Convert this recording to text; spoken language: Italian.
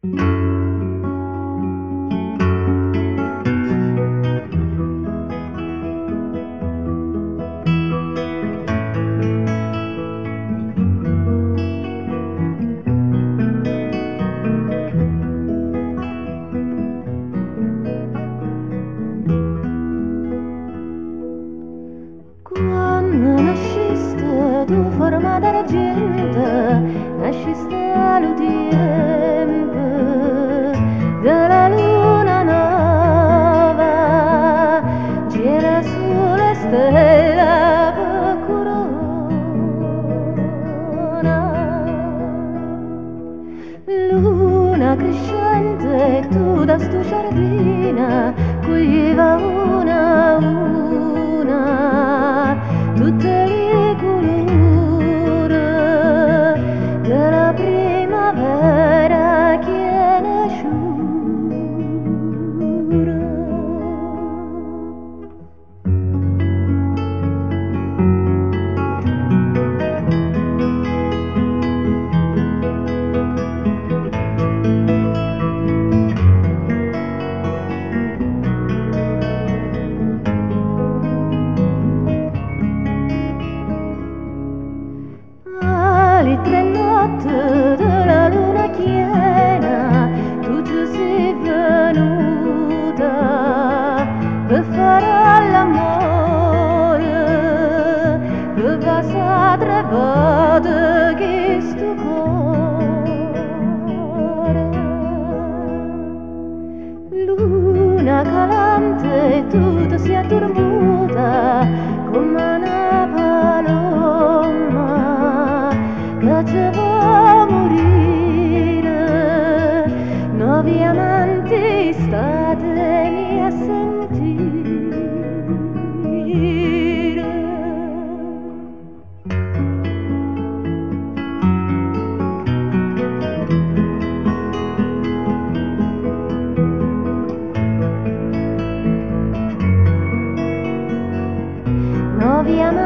Quando nasciste tu forma d'argento, nasciste all'udiente della luna nuova, gira sulle stelle per corona. Luna crescente, tu da sto giardino coglieva una tutte le colore della primavera che è nasciuta. Le tre notti della luna piena tu ci sei venuta per fare l'amore, per passare tre volte che sto cuore. Luna calante tu ti sei addormuta come una paloma che ci va morire, nuovi amanti statemi a sentire. Nuovi amanti